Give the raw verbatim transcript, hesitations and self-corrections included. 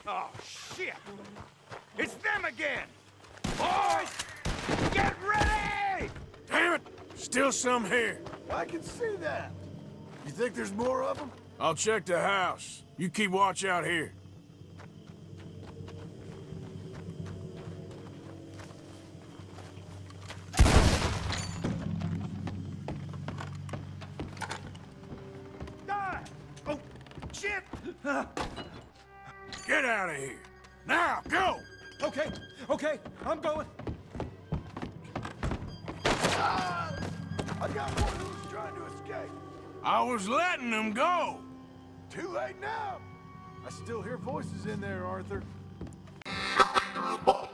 Oh, shit! It's them again! Boys! Get ready! Damn it! Still some here. I can see that. You think there's more of them? I'll check the house. You keep watch out here. Die! Oh, shit! Get out of here. Now, go! Okay, okay, I'm going. Ah! I got one who's trying to escape. I was letting them go. Too late now. I still hear voices in there, Arthur.